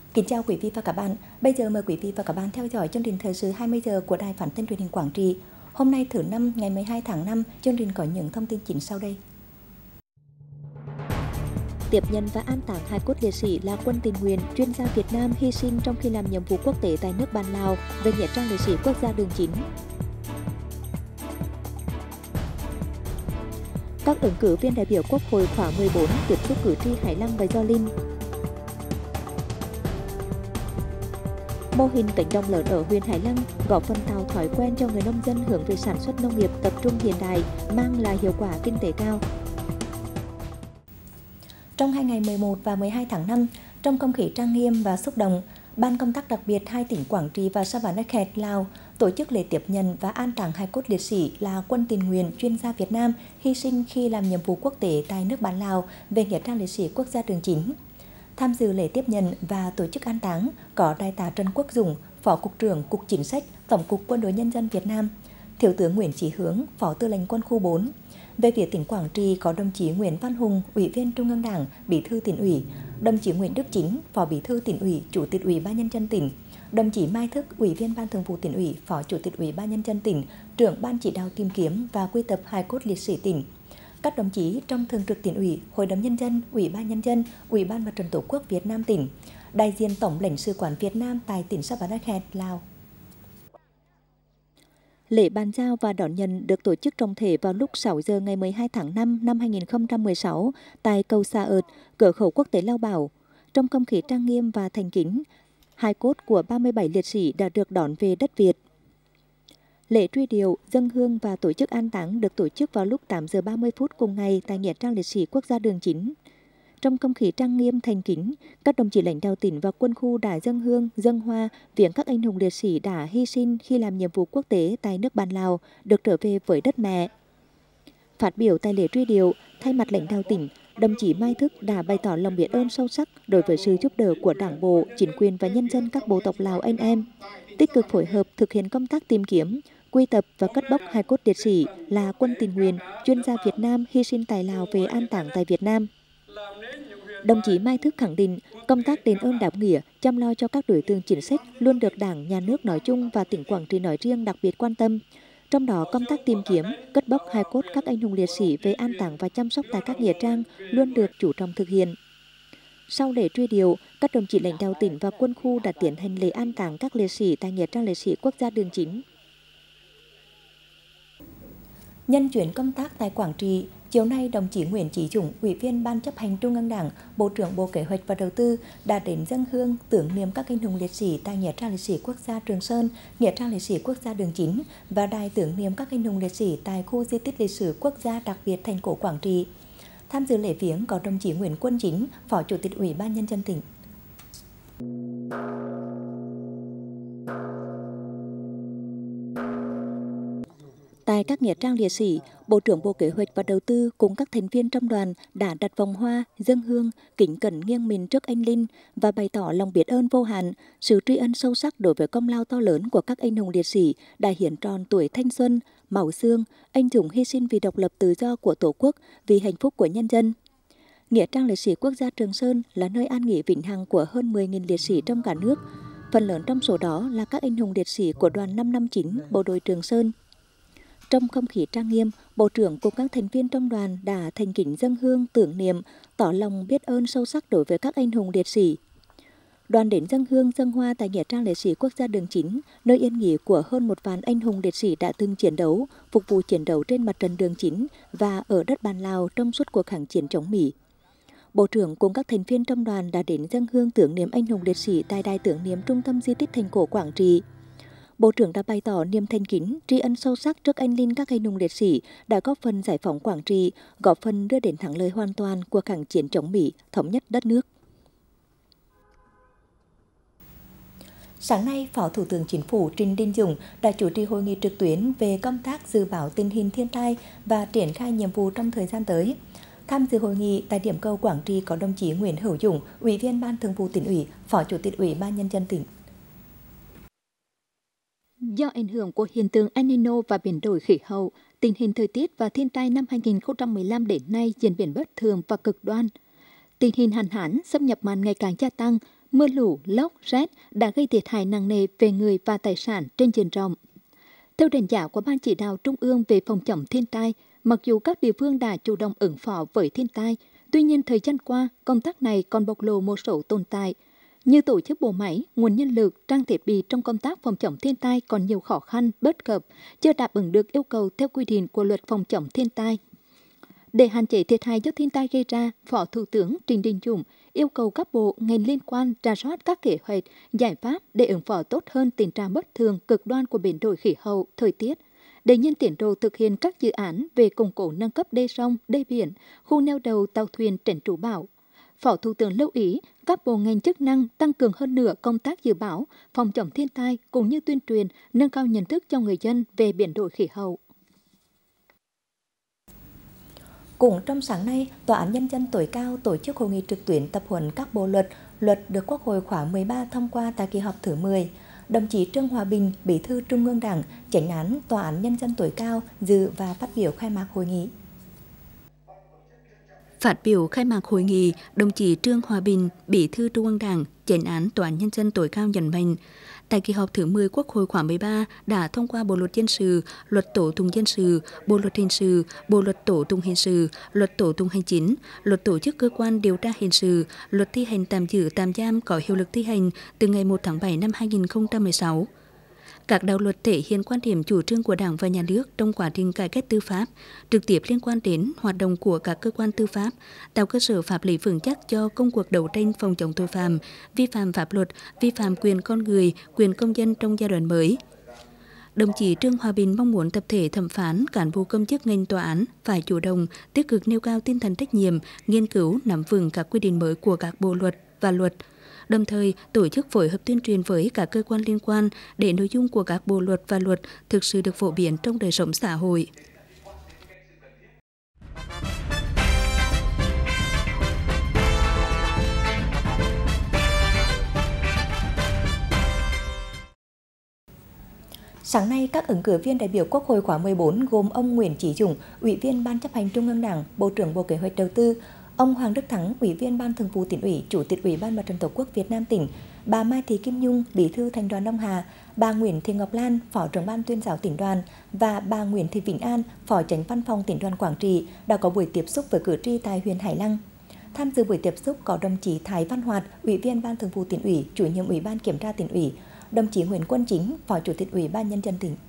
Kính chào quý vị và các bạn. Bây giờ mời quý vị và các bạn theo dõi chương trình thời sự 20 giờ của Đài Phát thanh Truyền hình Quảng Trị. Hôm nay thứ năm ngày 12 tháng 5, chương trình có những thông tin chính sau đây. Tiếp nhận và an táng hài cốt liệt sĩ là quân tình nguyện, chuyên gia Việt Nam hy sinh trong khi làm nhiệm vụ quốc tế tại nước Bạn Lào về nghĩa trang liệt sĩ quốc gia Đường 9. Các ứng cử viên đại biểu Quốc hội khóa 14 tiếp xúc cử tri Hải Lăng và Gio Linh. Mô hình cánh đồng lớn ở huyện Hải Lăng góp phần tạo thói quen cho người nông dân hướng về sản xuất nông nghiệp tập trung hiện đại, mang lại hiệu quả kinh tế cao. Trong hai ngày 11 và 12 tháng 5, trong không khí trang nghiêm và xúc động, Ban công tác đặc biệt hai tỉnh Quảng Trị và Sa-va-na-khẹt, Lào tổ chức lễ tiếp nhận và an táng hài cốt liệt sĩ là quân tình nguyện chuyên gia Việt Nam hy sinh khi làm nhiệm vụ quốc tế tại nước Bạn Lào về nghĩa trang liệt sĩ quốc gia Đường 9. Tham dự lễ tiếp nhận và tổ chức an táng có Đại tá Trần Quốc Dũng, Phó Cục trưởng Cục Chính sách, Tổng cục Quân đội Nhân dân Việt Nam, Thiếu tướng Nguyễn Chí Hướng, Phó Tư lệnh Quân khu 4. Về phía tỉnh Quảng Trị có đồng chí Nguyễn Văn Hùng, Ủy viên Trung ương Đảng, Bí thư Tỉnh ủy, đồng chí Nguyễn Đức Chính, Phó Bí thư Tỉnh ủy, Chủ tịch Ủy ban Nhân dân tỉnh, đồng chí Mai Thức, Ủy viên Ban Thường vụ Tỉnh ủy, Phó Chủ tịch Ủy ban Nhân dân tỉnh, trưởng Ban chỉ đạo tìm kiếm và quy tập hài cốt liệt sĩ tỉnh. Các đồng chí trong Thường trực Tỉnh ủy, Hội đồng Nhân dân, Ủy ban Nhân dân, Ủy ban Mặt trận Tổ quốc Việt Nam tỉnh, đại diện Tổng lãnh sự quán Việt Nam tại tỉnh Sa-va-na-khẹt, Lào. Lễ bàn giao và đón nhận được tổ chức trọng thể vào lúc 6 giờ ngày 12 tháng 5 năm 2016 tại cầu Sa ợt, cửa khẩu quốc tế Lao Bảo. Trong không khí trang nghiêm và thành kính, hài cốt của 37 liệt sĩ đã được đón về đất Việt. Lễ truy điệu, dâng hương và tổ chức an táng được tổ chức vào lúc 8 giờ 30 phút cùng ngày tại nghĩa trang liệt sĩ quốc gia Đường 9. Trong không khí trang nghiêm thành kính, các đồng chí lãnh đạo tỉnh và quân khu đã dâng hương, dâng hoa viếng các anh hùng liệt sĩ đã hy sinh khi làm nhiệm vụ quốc tế tại nước Bạn Lào, được trở về với đất mẹ. Phát biểu tại lễ truy điệu, thay mặt lãnh đạo tỉnh, đồng chí Mai Thức đã bày tỏ lòng biết ơn sâu sắc đối với sự giúp đỡ của Đảng bộ, chính quyền và nhân dân các bộ tộc Lào anh em, tích cực phối hợp thực hiện công tác tìm kiếm, quy tập và cất bốc hài cốt liệt sĩ là quân tình nguyện, chuyên gia Việt Nam hy sinh tại Lào về an táng tại Việt Nam. Đồng chí Mai Thức khẳng định công tác đền ơn đáp nghĩa, chăm lo cho các đối tượng chính sách luôn được Đảng, Nhà nước nói chung và tỉnh Quảng Trị nói riêng đặc biệt quan tâm. Trong đó, công tác tìm kiếm, cất bốc hài cốt các anh hùng liệt sĩ về an táng và chăm sóc tại các nghĩa trang luôn được chú trọng thực hiện. Sau lễ truy điệu, các đồng chí lãnh đạo tỉnh và quân khu đã tiến hành lễ an táng các liệt sĩ tại nghĩa trang liệt sĩ quốc gia Đường 9. Nhân chuyến công tác tại Quảng Trị, chiều nay đồng chí Nguyễn Chí Dũng, Ủy viên Ban chấp hành Trung ương Đảng, Bộ trưởng Bộ Kế hoạch và Đầu tư đã đến dâng hương tưởng niệm các anh hùng liệt sĩ tại nghĩa trang liệt sĩ quốc gia Trường Sơn, nghĩa trang liệt sĩ quốc gia Đường 9 và đài tưởng niệm các anh hùng liệt sĩ tại khu di tích lịch sử quốc gia đặc biệt thành cổ Quảng Trị. Tham dự lễ viếng có đồng chí Nguyễn Quân Chính, Phó Chủ tịch Ủy ban Nhân dân tỉnh. Tại các nghĩa trang liệt sĩ, Bộ trưởng Bộ Kế hoạch và Đầu tư cùng các thành viên trong đoàn đã đặt vòng hoa, dâng hương, kính cẩn nghiêng mình trước anh linh và bày tỏ lòng biết ơn vô hạn, sự tri ân sâu sắc đối với công lao to lớn của các anh hùng liệt sĩ đã hiến tròn tuổi thanh xuân, máu xương, anh dũng hy sinh vì độc lập tự do của Tổ quốc, vì hạnh phúc của nhân dân. Nghĩa trang liệt sĩ quốc gia Trường Sơn là nơi an nghỉ vĩnh hằng của hơn 10.000 liệt sĩ trong cả nước. Phần lớn trong số đó là các anh hùng liệt sĩ của đoàn 559 Bộ đội Trường Sơn. Trong không khí trang nghiêm, Bộ trưởng cùng các thành viên trong đoàn đã thành kính dâng hương tưởng niệm, tỏ lòng biết ơn sâu sắc đối với các anh hùng liệt sĩ. Đoàn đến dâng hương dâng hoa tại nghĩa trang liệt sĩ quốc gia Đường 9, nơi yên nghỉ của hơn 1 vạn anh hùng liệt sĩ đã từng chiến đấu, phục vụ chiến đấu trên mặt trận Đường 9 và ở đất Bạn Lào trong suốt cuộc kháng chiến chống Mỹ. Bộ trưởng cùng các thành viên trong đoàn đã đến dâng hương tưởng niệm anh hùng liệt sĩ tại đài tưởng niệm Trung tâm Di tích thành cổ Quảng Trị. Bộ trưởng đã bày tỏ niềm thành kính, tri ân sâu sắc trước anh linh các anh hùng liệt sĩ đã góp phần giải phóng Quảng Trị, góp phần đưa đến thắng lợi hoàn toàn cuộc kháng chiến chống Mỹ, thống nhất đất nước. Sáng nay, Phó Thủ tướng Chính phủ Trịnh Đình Dũng đã chủ trì hội nghị trực tuyến về công tác dự báo tình hình thiên tai và triển khai nhiệm vụ trong thời gian tới. Tham dự hội nghị tại điểm cầu Quảng Trị có đồng chí Nguyễn Hữu Dũng, Ủy viên Ban Thường vụ Tỉnh ủy, Phó Chủ tịch Ủy ban Nhân dân tỉnh. Do ảnh hưởng của hiện tượng El Nino và biến đổi khí hậu, tình hình thời tiết và thiên tai năm 2015 đến nay diễn biến bất thường và cực đoan. Tình hình hạn hán, xâm nhập mặn ngày càng gia tăng, mưa lũ, lốc, rét đã gây thiệt hại nặng nề về người và tài sản trên diện rộng. Theo đánh giá của Ban Chỉ đạo Trung ương về phòng chống thiên tai, mặc dù các địa phương đã chủ động ứng phó với thiên tai, tuy nhiên thời gian qua, công tác này còn bộc lộ một số tồn tại, như tổ chức bộ máy, nguồn nhân lực, trang thiết bị trong công tác phòng chống thiên tai còn nhiều khó khăn, bất cập, chưa đáp ứng được yêu cầu theo quy định của Luật phòng chống thiên tai. Để hạn chế thiệt hại do thiên tai gây ra, Phó Thủ tướng Trịnh Đình Dũng yêu cầu các bộ, ngành liên quan rà soát các kế hoạch, giải pháp để ứng phó tốt hơn tình trạng bất thường, cực đoan của biến đổi khí hậu, thời tiết, đẩy nhanh tiến độ thực hiện các dự án về củng cố nâng cấp đê sông, đê biển, khu neo đậu tàu thuyền tránh trú bão. Phó Thủ tướng lưu ý các bộ ngành chức năng tăng cường hơn nữa công tác dự báo, phòng chống thiên tai cũng như tuyên truyền, nâng cao nhận thức cho người dân về biến đổi khí hậu. Cũng trong sáng nay, Tòa án Nhân dân tối cao tổ chức hội nghị trực tuyến tập huấn các bộ luật được Quốc hội khóa 13 thông qua tại kỳ họp thứ 10. Đồng chí Trương Hòa Bình, Bí thư Trung ương Đảng, Chánh án Tòa án Nhân dân tối cao dự và phát biểu khai mạc hội nghị. Phát biểu khai mạc hội nghị, đồng chí Trương Hòa Bình, Bí thư Trung ương Đảng, Chánh án Tòa án Nhân dân tối cao nhấn mạnh, tại kỳ họp thứ 10 Quốc hội khóa 13 đã thông qua Bộ luật dân sự, Luật tố tụng dân sự, Bộ luật hình sự, Bộ luật tố tụng hình sự, Luật tố tụng hành chính, Luật tổ chức cơ quan điều tra hình sự, Luật thi hành tạm giữ tạm giam có hiệu lực thi hành từ ngày 1 tháng 7 năm 2016. Các đạo luật thể hiện quan điểm chủ trương của Đảng và Nhà nước trong quá trình cải cách tư pháp, trực tiếp liên quan đến hoạt động của các cơ quan tư pháp, tạo cơ sở pháp lý vững chắc cho công cuộc đấu tranh phòng chống tội phạm, vi phạm pháp luật, vi phạm quyền con người, quyền công dân trong giai đoạn mới. Đồng chí Trương Hòa Bình mong muốn tập thể thẩm phán, cán bộ công chức ngành tòa án phải chủ động, tích cực nêu cao tinh thần trách nhiệm, nghiên cứu, nắm vững các quy định mới của các bộ luật và luật, đồng thời tổ chức phối hợp tuyên truyền với các cơ quan liên quan để nội dung của các bộ luật và luật thực sự được phổ biến trong đời sống xã hội. Sáng nay, các ứng cử viên đại biểu Quốc hội khóa 14 gồm ông Nguyễn Chí Dũng, Ủy viên Ban chấp hành Trung ương Đảng, Bộ trưởng Bộ Kế hoạch Đầu tư, ông Hoàng Đức Thắng, Ủy viên Ban Thường vụ Tỉnh ủy, Chủ tịch Ủy ban Mặt trận Tổ quốc Việt Nam tỉnh, bà Mai Thị Kim Nhung, Bí thư Thành đoàn Đông Hà, bà Nguyễn Thị Ngọc Lan, Phó trưởng Ban Tuyên giáo Tỉnh đoàn và bà Nguyễn Thị Vĩnh An, Phó Chánh Văn phòng Tỉnh đoàn Quảng Trị đã có buổi tiếp xúc với cử tri tại huyện Hải Lăng. Tham dự buổi tiếp xúc có đồng chí Thái Văn Hoạt, Ủy viên Ban Thường vụ Tỉnh ủy, Chủ nhiệm Ủy ban Kiểm tra Tỉnh ủy, đồng chí Nguyễn Quân Chính, Phó Chủ tịch Ủy ban Nhân dân tỉnh.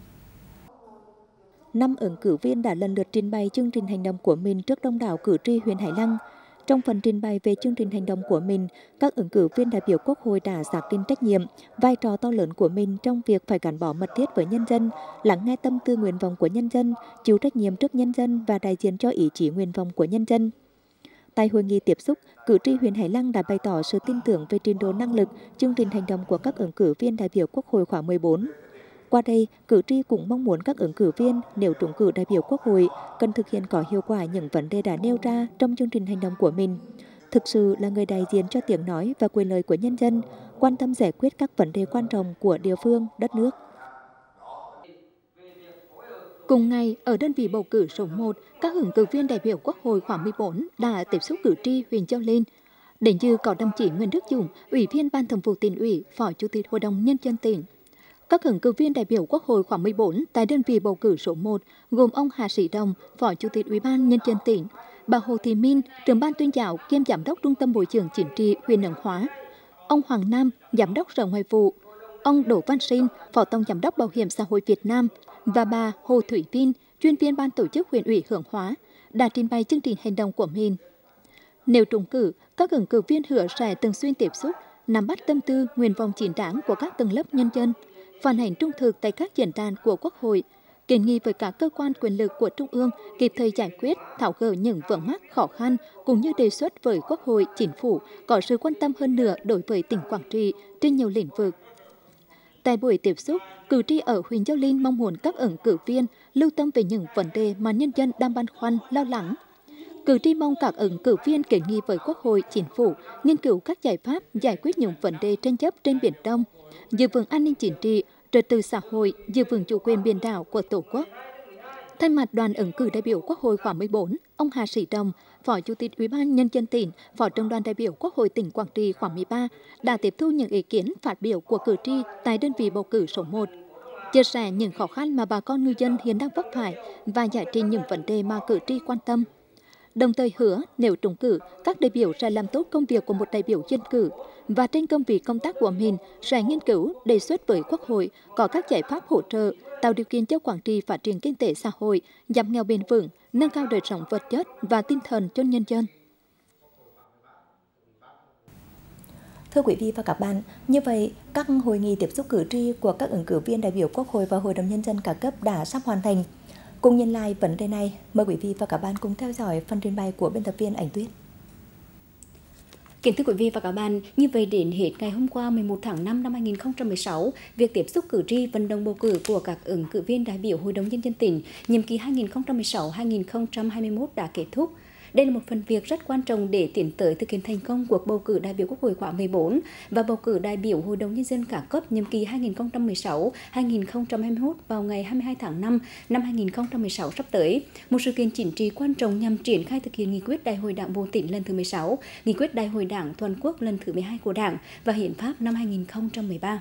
5 ứng cử viên đã lần lượt trình bày chương trình hành động của mình trước đông đảo cử tri huyện Hải Lăng. Trong phần trình bày về chương trình hành động của mình, các ứng cử viên đại biểu Quốc hội đã xác định trách nhiệm, vai trò to lớn của mình trong việc phải gắn bó mật thiết với nhân dân, lắng nghe tâm tư nguyện vọng của nhân dân, chịu trách nhiệm trước nhân dân và đại diện cho ý chí nguyện vọng của nhân dân. Tại hội nghị tiếp xúc, cử tri huyện Hải Lăng đã bày tỏ sự tin tưởng về trình độ năng lực, chương trình hành động của các ứng cử viên đại biểu Quốc hội khóa 14. Qua đây, cử tri cũng mong muốn các ứng cử viên nếu trúng cử đại biểu Quốc hội cần thực hiện có hiệu quả những vấn đề đã nêu ra trong chương trình hành động của mình. Thực sự là người đại diện cho tiếng nói và quyền lợi của nhân dân, quan tâm giải quyết các vấn đề quan trọng của địa phương, đất nước. Cùng ngày, ở đơn vị bầu cử số 1, các ứng cử viên đại biểu Quốc hội khóa 14 đã tiếp xúc cử tri huyện Gio Linh. Đến dự có đồng chí Nguyễn Đức Dũng, Ủy viên Ban Thường vụ Tỉnh ủy, Phó Chủ tịch Hội đồng Nhân dân tỉnh. Các ứng cử viên đại biểu Quốc hội khóa 14 tại đơn vị bầu cử số 1 gồm ông Hà Sĩ Đồng, Phó Chủ tịch Ủy ban Nhân dân tỉnh, bà Hồ Thị Minh, trưởng ban tuyên giáo kiêm giám đốc Trung tâm Bồi dưỡng Chính trị huyện Hướng Hóa, ông Hoàng Nam, giám đốc Sở Ngoại vụ, ông Đỗ Văn Sinh, Phó Tổng giám đốc Bảo hiểm xã hội Việt Nam và bà Hồ Thủy Vinh, chuyên viên ban tổ chức huyện ủy Hướng Hóa đã trình bày chương trình hành động của mình. Nếu trúng cử, các ứng cử viên hứa sẽ thường xuyên tiếp xúc, nắm bắt tâm tư, nguyện vọng chính đáng của các tầng lớp nhân dân, phản ánh trung thực tại các diễn đàn của Quốc hội, kiến nghị với các cơ quan quyền lực của Trung ương kịp thời giải quyết, tháo gỡ những vướng mắc khó khăn, cũng như đề xuất với Quốc hội, Chính phủ có sự quan tâm hơn nữa đối với tỉnh Quảng Trị trên nhiều lĩnh vực. Tại buổi tiếp xúc, cử tri ở huyện Gio Linh mong muốn các ứng cử viên lưu tâm về những vấn đề mà nhân dân đang băn khoăn, lo lắng. Cử tri mong các ứng cử viên kiến nghị với Quốc hội, Chính phủ nghiên cứu các giải pháp giải quyết những vấn đề tranh chấp trên Biển Đông, giữ vững an ninh chính trị, trật tự xã hội, giữ vững chủ quyền biển đảo của Tổ quốc. Thay mặt đoàn ứng cử đại biểu Quốc hội khóa 14, ông Hà Sĩ Đồng, Phó Chủ tịch Ủy ban Nhân dân tỉnh, Phó trưởng đoàn đại biểu Quốc hội tỉnh Quảng Trị khóa 13 đã tiếp thu những ý kiến phát biểu của cử tri tại đơn vị bầu cử số 1, chia sẻ những khó khăn mà bà con ngư dân hiện đang vấp phải và giải trình những vấn đề mà cử tri quan tâm. Đồng thời hứa nếu trúng cử, các đại biểu sẽ làm tốt công việc của một đại biểu dân cử và trên cương vị công tác của mình sẽ nghiên cứu, đề xuất với Quốc hội có các giải pháp hỗ trợ, tạo điều kiện cho Quảng Trị phát triển kinh tế xã hội, giảm nghèo bền vững, nâng cao đời sống vật chất và tinh thần cho nhân dân. Thưa quý vị và các bạn, như vậy, các hội nghị tiếp xúc cử tri của các ứng cử viên đại biểu Quốc hội và Hội đồng Nhân dân các cấp đã sắp hoàn thành. Cùng nhìn lại vấn đề này, mời quý vị và các bạn cùng theo dõi phần trình bày của biên tập viên Ánh Tuyết. Kính thưa quý vị và các bạn, như vậy đến hết ngày hôm qua 11 tháng 5 năm 2016, việc tiếp xúc cử tri vận động bầu cử của các ứng cử viên đại biểu Hội đồng Nhân dân tỉnh nhiệm kỳ 2016-2021 đã kết thúc. Đây là một phần việc rất quan trọng để tiến tới thực hiện thành công cuộc bầu cử đại biểu Quốc hội khóa 14 và bầu cử đại biểu Hội đồng Nhân dân các cấp nhiệm kỳ 2016-2021 vào ngày 22 tháng 5 năm 2016 sắp tới. Một sự kiện chính trị quan trọng nhằm triển khai thực hiện nghị quyết Đại hội Đảng bộ tỉnh lần thứ 16, nghị quyết Đại hội Đảng toàn quốc lần thứ 12 của Đảng và Hiến pháp năm 2013.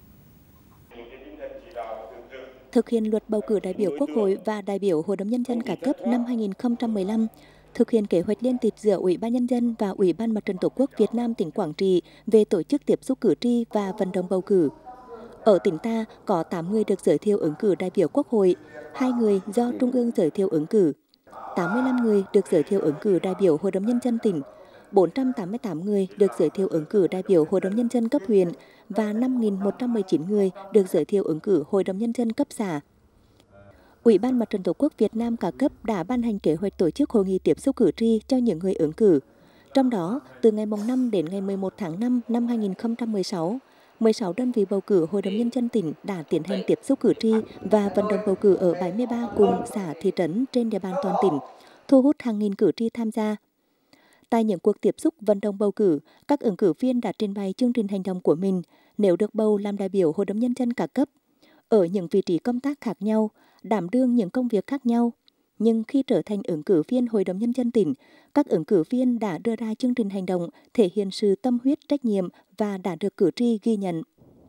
Thực hiện luật bầu cử đại biểu Quốc hội và đại biểu Hội đồng Nhân dân các cấp năm 2015, thực hiện kế hoạch liên tịch giữa Ủy ban Nhân dân và Ủy ban Mặt trận Tổ quốc Việt Nam tỉnh Quảng Trị về tổ chức tiếp xúc cử tri và vận động bầu cử. Ở tỉnh ta có 8 người được giới thiệu ứng cử đại biểu Quốc hội, 2 người do Trung ương giới thiệu ứng cử, 85 người được giới thiệu ứng cử đại biểu Hội đồng Nhân dân tỉnh, 488 người được giới thiệu ứng cử đại biểu Hội đồng Nhân dân cấp huyện và 5.119 người được giới thiệu ứng cử Hội đồng Nhân dân cấp xã. Ủy ban Mặt trận Tổ quốc Việt Nam các cấp đã ban hành kế hoạch tổ chức hội nghị tiếp xúc cử tri cho những người ứng cử. Trong đó, từ ngày 5 đến ngày 11 tháng 5 năm 2016, 16 đơn vị bầu cử Hội đồng Nhân dân tỉnh đã tiến hành tiếp xúc cử tri và vận động bầu cử ở 73 vùng xã thị trấn trên địa bàn toàn tỉnh, thu hút hàng nghìn cử tri tham gia. Tại những cuộc tiếp xúc vận động bầu cử, các ứng cử viên đã trình bày chương trình hành động của mình nếu được bầu làm đại biểu Hội đồng Nhân dân các cấp, ở những vị trí công tác khác nhau, đảm đương những công việc khác nhau. Nhưng khi trở thành ứng cử viên Hội đồng Nhân dân tỉnh, các ứng cử viên đã đưa ra chương trình hành động thể hiện sự tâm huyết, trách nhiệm và đã được cử tri ghi nhận.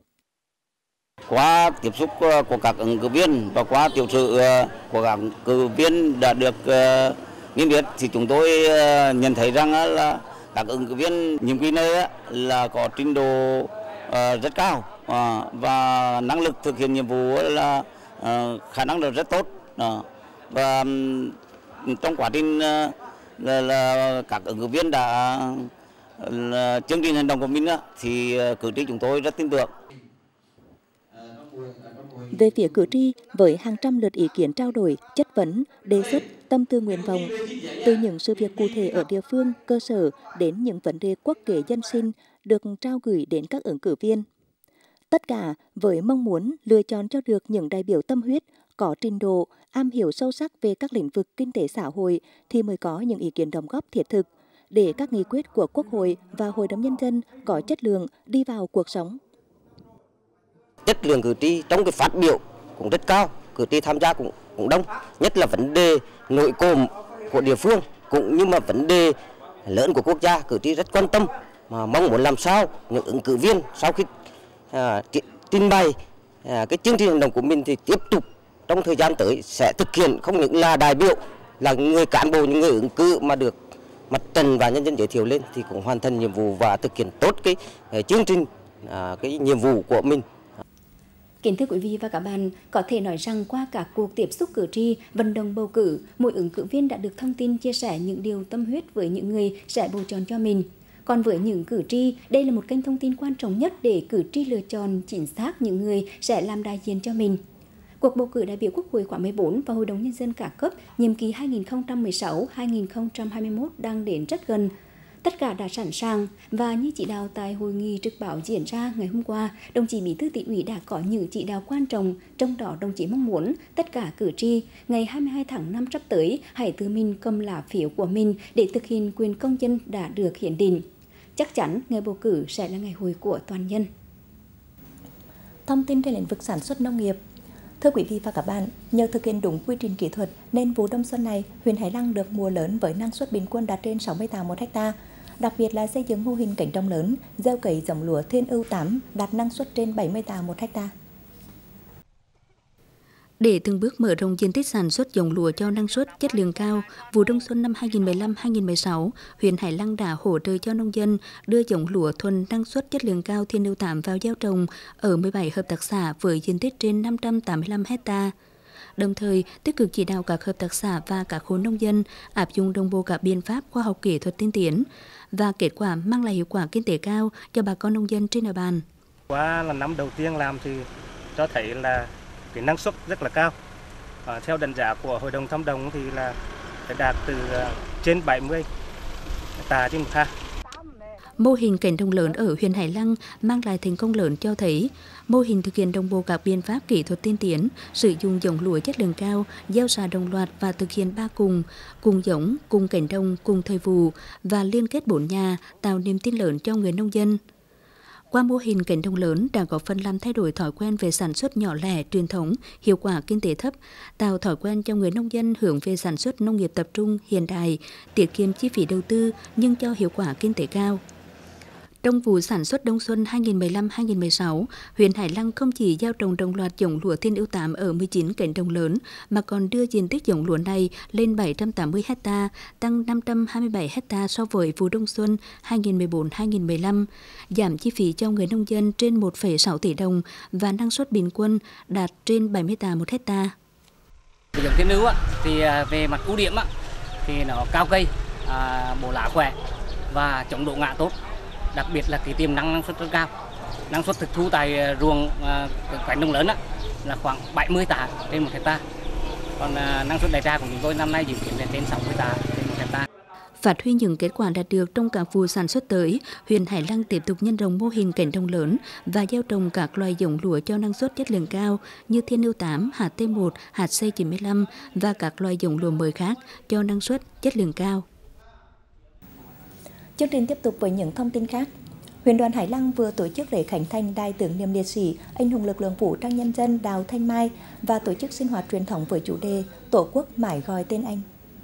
Qua tiếp xúc của các ứng cử viên và qua tiểu sử của các ứng cử viên đã được nghiên biết thì chúng tôi nhận thấy rằng là các ứng cử viên nhiệm kỳ này là có trình độ rất cao và năng lực thực hiện nhiệm vụ là khả năng là rất tốt, và trong quá trình là các ứng cử viên đã chương trình hành động của mình thì cử tri chúng tôi rất tin tưởng. Về phía cử tri, với hàng trăm lượt ý kiến trao đổi, chất vấn, đề xuất, tâm tư nguyện vọng, từ những sự việc cụ thể ở địa phương, cơ sở đến những vấn đề quốc kế dân sinh được trao gửi đến các ứng cử viên. Tất cả với mong muốn lựa chọn cho được những đại biểu tâm huyết, có trình độ, am hiểu sâu sắc về các lĩnh vực kinh tế xã hội thì mới có những ý kiến đóng góp thiết thực để các nghị quyết của Quốc hội và Hội đồng Nhân dân có chất lượng đi vào cuộc sống. Chất lượng cử tri trong cái phát biểu cũng rất cao, cử tri tham gia cũng đông, nhất là vấn đề nội cộm của địa phương cũng như mà vấn đề lớn của quốc gia, cử tri rất quan tâm mà mong muốn làm sao những ứng cử viên sau khi trình bày cái chương trình hành động của mình thì tiếp tục trong thời gian tới sẽ thực hiện không những là đại biểu, là người cán bộ, những người ứng cử mà được mặt trận và nhân dân giới thiệu lên thì cũng hoàn thành nhiệm vụ và thực hiện tốt cái chương trình, cái nhiệm vụ của mình. Kính thưa quý vị và các bạn, có thể nói rằng qua các cuộc tiếp xúc cử tri, vận động bầu cử, mỗi ứng cử viên đã được thông tin chia sẻ những điều tâm huyết với những người sẽ bầu chọn cho mình. Còn với những cử tri, đây là một kênh thông tin quan trọng nhất để cử tri lựa chọn chính xác những người sẽ làm đại diện cho mình. Cuộc bầu cử đại biểu Quốc hội khóa 14 và Hội đồng Nhân dân các cấp nhiệm kỳ 2016-2021 đang đến rất gần. Tất cả đã sẵn sàng và như chỉ đạo tại hội nghị trực báo diễn ra ngày hôm qua, đồng chí Bí thư Tỉnh ủy đã có những chỉ đạo quan trọng, trong đó đồng chí mong muốn tất cả cử tri ngày 22 tháng 5 sắp tới hãy tự mình cầm lá phiếu của mình để thực hiện quyền công dân đã được hiến định. Chắc chắn ngày bầu cử sẽ là ngày hội của toàn dân. Thông tin trên lĩnh vực sản xuất nông nghiệp. Thưa quý vị và các bạn, nhờ thực hiện đúng quy trình kỹ thuật nên vụ đông xuân này, huyện Hải Lăng được mùa lớn với năng suất bình quân đạt trên 60 tạ một ha. Đặc biệt là xây dựng mô hình cánh đồng lớn, gieo cấy giống lúa Thiên Ưu 8 đạt năng suất trên 70 tạ một ha. Để từng bước mở rộng diện tích sản xuất giống lúa cho năng suất chất lượng cao, vụ đông xuân năm 2015-2016, huyện Hải Lăng đã hỗ trợ cho nông dân đưa giống lúa thuần năng suất chất lượng cao Thiên Ưu 8 vào gieo trồng ở 17 hợp tác xã với diện tích trên 585 ha. Đồng thời, tích cực chỉ đạo các hợp tác xã và các hộ nông dân áp dụng đồng bộ các biện pháp khoa học kỹ thuật tiên tiến và kết quả mang lại hiệu quả kinh tế cao cho bà con nông dân trên địa bàn. Qua là năm đầu tiên làm thì cho thấy là cái năng suất rất là cao. Theo đánh giá của Hội đồng Thâm Đồng thì là phải đạt từ trên 70 tạ trên một ha. Mô hình cánh đồng lớn ở huyện Hải Lăng mang lại thành công lớn cho thấy mô hình thực hiện đồng bộ các biện pháp kỹ thuật tiên tiến, sử dụng giống lúa chất lượng cao, gieo xạ đồng loạt và thực hiện 3 cùng giống, cùng cánh đồng, cùng thời vụ và liên kết 4 nhà, tạo niềm tin lớn cho người nông dân. Qua mô hình cánh đồng lớn đã góp phần làm thay đổi thói quen về sản xuất nhỏ lẻ, truyền thống, hiệu quả kinh tế thấp, tạo thói quen cho người nông dân hướng về sản xuất nông nghiệp tập trung, hiện đại, tiết kiệm chi phí đầu tư nhưng cho hiệu quả kinh tế cao. Trong vụ sản xuất đông xuân 2015-2016, huyện Hải Lăng không chỉ gieo trồng đồng loạt giống lúa Thiên Ưu 8 ở 19 cánh đồng lớn, mà còn đưa diện tích giống lúa này lên 780 ha, tăng 527 ha so với vụ đông xuân 2014-2015, giảm chi phí cho người nông dân trên 1,6 tỷ đồng và năng suất bình quân đạt trên 70 tạ một ha. Giống Thiên Ưu thì về mặt ưu điểm thì nó cao cây, bổ lá khỏe và chống độ ngã tốt. Đặc biệt là cái tiềm năng suất rất cao. Năng suất thực thu tại ruộng cánh đồng lớn là khoảng 70 tạ trên một ha. Còn năng suất đại trà của chúng tôi năm nay dự kiến là trên 60 tạ trên một ha. Phát huy những kết quả đạt được trong các vụ sản xuất tới, huyện Hải Lăng tiếp tục nhân rộng mô hình cánh đồng lớn và gieo trồng các loài giống lúa cho năng suất chất lượng cao như Thiên Ưu 8, hạt T1, hạt C95 và các loài giống lúa mới khác cho năng suất chất lượng cao. Chương trình tiếp tục với những thông tin khác. Huyện đoàn Hải Lăng vừa tổ chức lễ khánh thành đài tưởng niệm liệt sĩ anh hùng lực lượng vũ trang nhân dân Đào Thanh Mai và tổ chức sinh hoạt truyền thống với chủ đề Tổ quốc mãi gọi tên anh.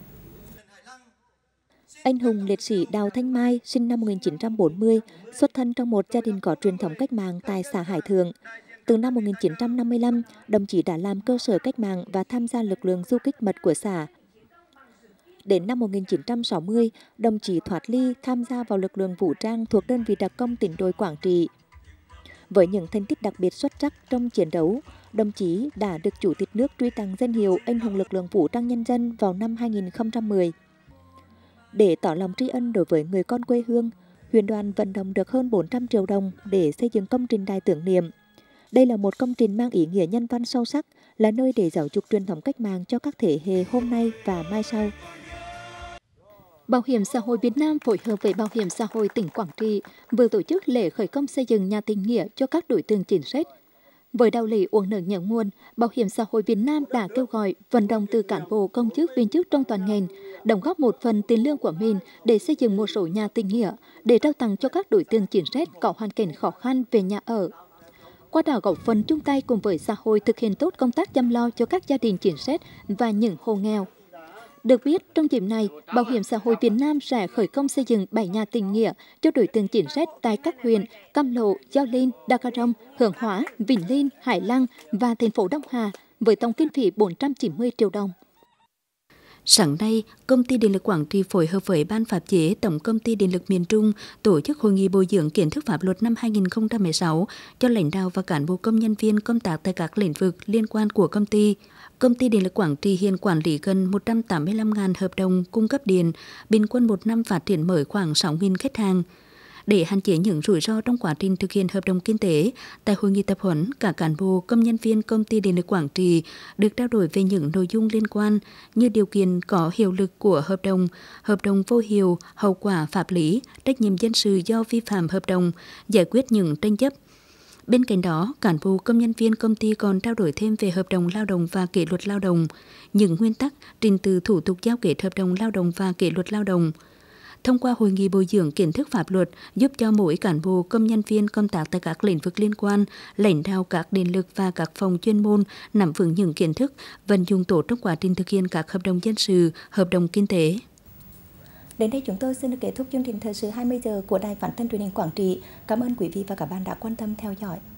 Anh hùng liệt sĩ Đào Thanh Mai sinh năm 1940, xuất thân trong một gia đình có truyền thống cách mạng tại xã Hải Thượng. Từ năm 1955, đồng chí đã làm cơ sở cách mạng và tham gia lực lượng du kích mật của xã. Đến năm 1960, đồng chí thoát ly tham gia vào lực lượng vũ trang thuộc đơn vị đặc công tỉnh đội Quảng Trị. Với những thành tích đặc biệt xuất sắc trong chiến đấu, đồng chí đã được Chủ tịch nước truy tặng danh hiệu anh hùng lực lượng vũ trang nhân dân vào năm 2010. Để tỏ lòng tri ân đối với người con quê hương, huyện đoàn vận động được hơn 400 triệu đồng để xây dựng công trình đài tưởng niệm. Đây là một công trình mang ý nghĩa nhân văn sâu sắc, là nơi để giáo dục truyền thống cách mạng cho các thế hệ hôm nay và mai sau. Bảo hiểm xã hội Việt Nam phối hợp với Bảo hiểm xã hội tỉnh Quảng Trị vừa tổ chức lễ khởi công xây dựng nhà tình nghĩa cho các đối tượng chính sách. Với đạo lý uống nước nhớ nguồn, Bảo hiểm xã hội Việt Nam đã kêu gọi vận động từ cán bộ, công chức, viên chức trong toàn ngành đóng góp một phần tiền lương của mình để xây dựng một số nhà tình nghĩa để trao tặng cho các đối tượng chính sách có hoàn cảnh khó khăn về nhà ở. Qua đó góp phần chung tay cùng với xã hội thực hiện tốt công tác chăm lo cho các gia đình chính sách và những hộ nghèo. Được biết, trong dịp này, Bảo hiểm xã hội Việt Nam sẽ khởi công xây dựng 7 nhà tình nghĩa cho đối tượng chính sách tại các huyện Cam Lộ, Gio Linh, Đa Ca Rông, Hướng Hóa, Vĩnh Linh, Hải Lăng và thành phố Đông Hà với tổng kinh phí 490 triệu đồng. Sáng nay, Công ty Điện lực Quảng Trị phối hợp với Ban Pháp chế Tổng Công ty Điện lực miền Trung tổ chức hội nghị bồi dưỡng kiến thức pháp luật năm 2016 cho lãnh đạo và cán bộ công nhân viên công tác tại các lĩnh vực liên quan của công ty. Công ty Điện lực Quảng Trị hiện quản lý gần 185.000 hợp đồng cung cấp điện, bình quân một năm phát triển mới khoảng 6.000 khách hàng. Để hạn chế những rủi ro trong quá trình thực hiện hợp đồng kinh tế, tại hội nghị tập huấn, cả cán bộ, công nhân viên Công ty Điện lực Quảng Trị được trao đổi về những nội dung liên quan như điều kiện có hiệu lực của hợp đồng vô hiệu, hậu quả pháp lý, trách nhiệm dân sự do vi phạm hợp đồng, giải quyết những tranh chấp. Bên cạnh đó, cán bộ công nhân viên công ty còn trao đổi thêm về hợp đồng lao động và kỷ luật lao động, những nguyên tắc, trình tự thủ tục giao kết hợp đồng lao động và kỷ luật lao động. thông qua hội nghị bồi dưỡng kiến thức pháp luật, giúp cho mỗi cán bộ công nhân viên công tác tại các lĩnh vực liên quan, lãnh đạo các điện lực và các phòng chuyên môn nắm vững những kiến thức, vận dụng tốt trong quá trình thực hiện các hợp đồng dân sự, hợp đồng kinh tế. Đến đây chúng tôi xin được kết thúc chương trình thời sự 20 giờ của Đài Phát thanh Truyền hình Quảng Trị. Cảm ơn quý vị và các bạn đã quan tâm theo dõi.